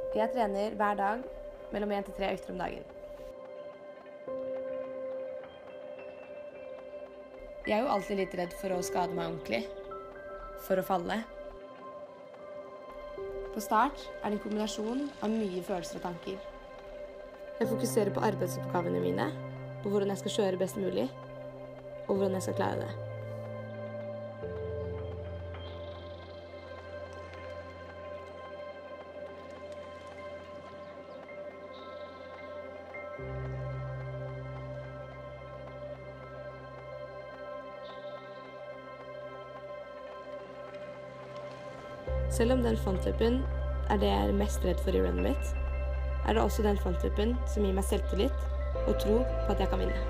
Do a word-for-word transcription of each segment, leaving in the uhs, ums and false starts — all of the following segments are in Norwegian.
Jeg trener hver dag mellom en til tre økter om dagen. Jeg er jo alltid litt redd for å skade meg ordentlig, for å falle. På start er det en kombinasjon av mye følelser og tanker. Jeg fokuserer på arbeidsoppgavene mine, på hvordan jeg skal kjøre best mulig, og hvordan jeg skal klare det. Selv om den frontflippen er det jeg er mest redd for i runnet mitt, er det også den frontflippen som gir meg selvtillit og tro på at jeg kan vinne.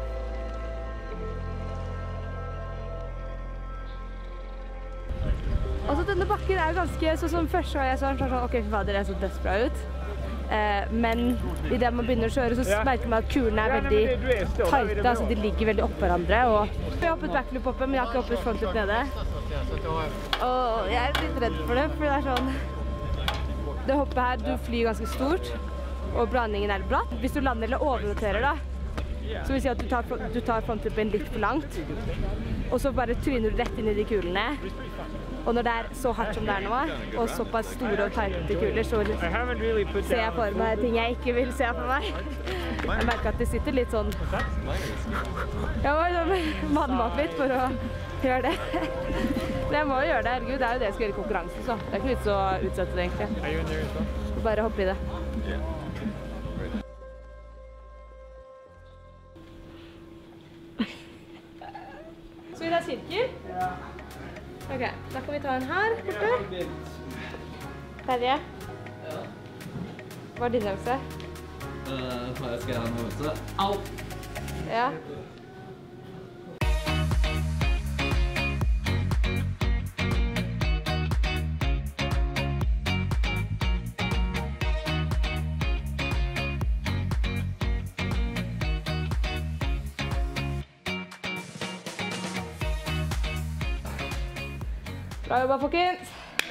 Altså, denne bakken er ganske sånn som første gang jeg så den, sånn, ok, fy fader, det er så dødsbra ut. Eh, men i det man begynner å kjøre, så merker man at kulene er veldig tighte, altså de ligger veldig opp hverandre. Og jeg har hoppet backloop oppe, men jeg har ikke hoppet frontloop nede. Og jeg er litt redd for det, for det er sånn, det hoppet her, du flyr ganske stort, og blandingen er bratt. Hvis du lander eller overroterer da, så vil si at du tar, du tar frontloopen litt for langt, og så bare tryner du rett inn i de kulene. Og når det er så hardt som det er nå, og såpass store og tegnete kuler, så ser jeg for meg ting jeg ikke vil se for meg. Jeg merker at det sitter litt sånn, jeg må liksom manne opp litt for å gjøre det. Men jeg må jo gjøre det, herregud, det er jo det jeg skal gjøre i konkurransen, så det er ikke litt så utsett det egentlig. Bare hoppe i det. Så vi tar sirkel? Ja. Ok, da kan vi ta en her, borte. Terje? Ja. Hva er din øvelse? Uh, jeg skal ha en øvelse. Au! Ja. Bra jobba, folkens!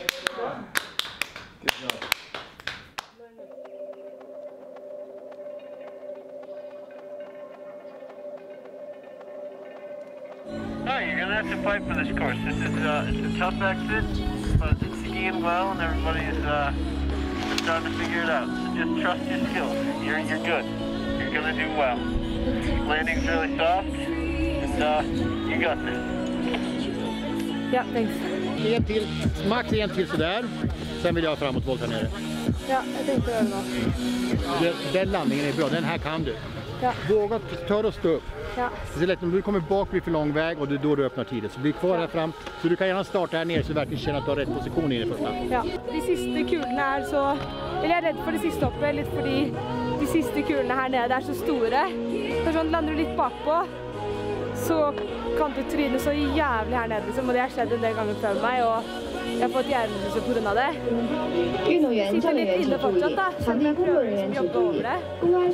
No, you're gonna have to fight for this course. This is uh, it's a tough exit, but it's skiing well, and everybody's uh, starting to figure it out. So just trust your skills. You're you're good. You're gonna do well. Landing's really soft, and uh, you got this. Ja, thanks. En till, max en till sådär. Sen vill jag framåt volt här nere. Ja, jag tänkte göra det. Den landningen är bra, den här kan du. Ja. Våga ta och stå upp. Ja. Det är lätt om du kommer bak blir för lång väg och det är då du öppnar tiden. Så bli kvar här fram. Så du kan gärna starta här nere så du verkligen känner att du har rätt position i det första. Ja, de siste kulene er så... Eller jeg er redd for det siste hoppet, litt fordi de siste kulene her nede er så store. For sånn lander du litt bakpå, så kan du tryne så jævlig her nede, liksom. Og det har skjedd en del ganger før meg, og jeg har fått hjernerystelse på grunn av det. Sitter litt inne fortsatt, da. Så jeg prøver liksom å jobbe over det.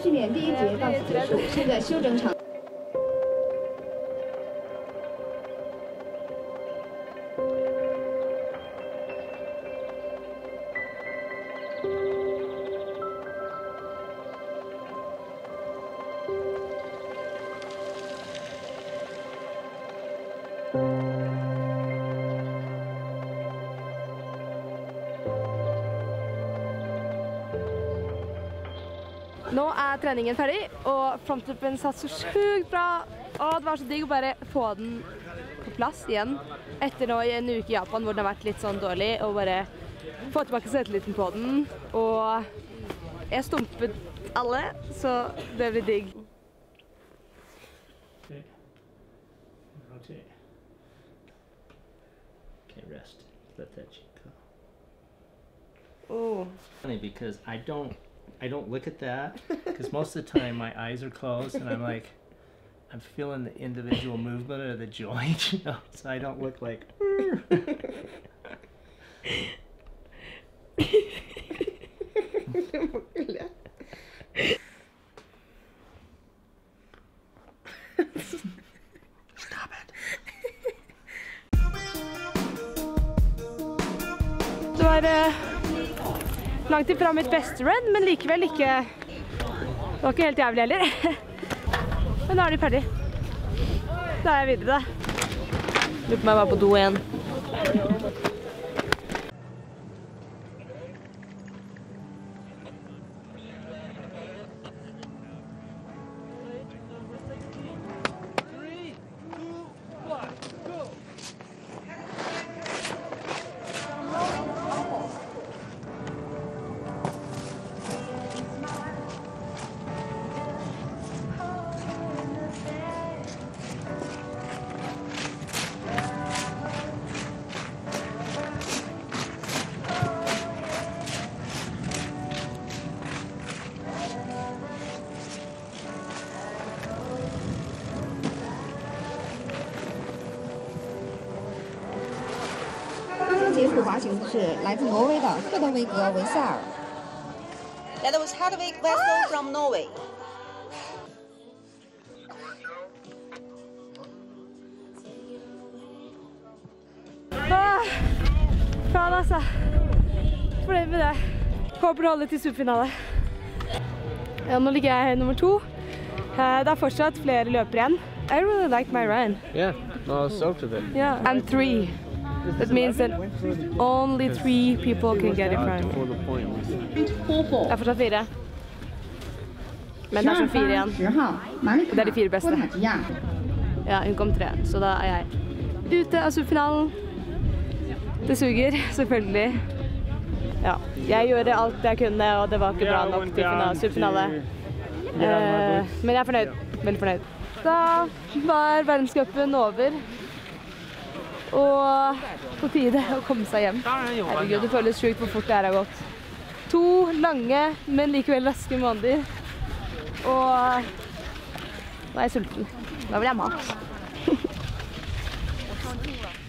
Jeg er litt redd. Nå er treningen ferdig, og frontloopen satt så sjukt bra. Og det var så digg å bare få den på plass igjen. Etter nå i en uke i Japan hvor den har vært litt sånn dårlig, og bare få tilbake selvtilliten på den. Og jeg stumpet alle, så det blir digg. Okay. Rotate. Okay, rest. Let that cheek go. Oh. Funny because I don't I don't look at that because most of the time my eyes are closed and I'm like I'm feeling the individual movement of the joint, you know, so I don't look like Stop it. Det var langt ifra mitt beste run, men likevel ikke... Det var ikke helt jævlig heller. Men nå er de ferdig. Da er jeg videre da. Lurer på meg bare på do igjen. That was Hedvig vessel from Norway. Ah, faen altså. Fornøyd med det. Håper å holde til superfinale. Ja, nå ligger jeg nummer to. Det er fortsatt flere løper igjen. I really like my run. Yeah, no, so to it. Yeah, I'm three. That means that only three people can get it from me. Det er fortsatt fire. Men det er som fire igjen. Og det er de fire beste. Ja, hun kom tre, så da er jeg ute av superfinalen. Det suger, selvfølgelig. Ja, jeg gjorde alt jeg kunne, og det var ikke bra nok til superfinale. Eh, men jeg er fornøyd. Veldig fornøyd. Da var verdenscupen over. Og på tide å komme seg hjem. Herregud, det føles sjukt hvor fort det her har gått. To lange, men likevel raske måneder. Og nå er jeg sulten. Da vil jeg mat.